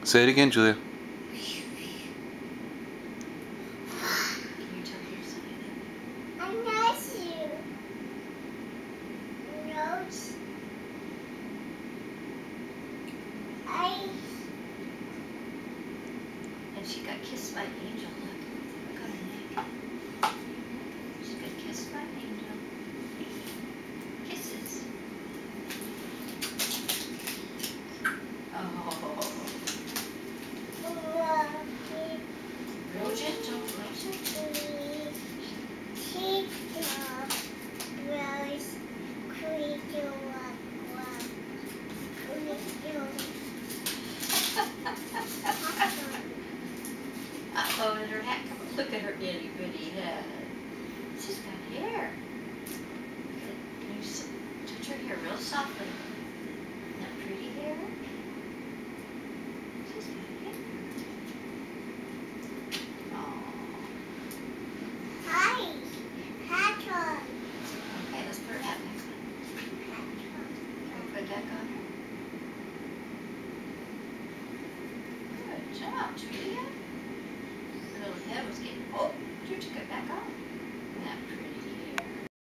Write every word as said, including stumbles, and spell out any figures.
Say it again, Julia. Can you tell her something? I miss you. Rose. I. And she got kissed by an angel. Look. Look on her neck. She got kissed by an angel. Kisses. Oh. Real gentle. Real gentle. She Rose. Creature. Uh-oh, and her hat. Come on, look at her itty bitty head. She's got hair. Can you s- touch her hair real softly? That pretty hair? She's got hair. Oh. Hi. Hat on. Okay, let's put her hat back on. Can we put it back on her? Good job, Julia. Her little head was getting. Oh!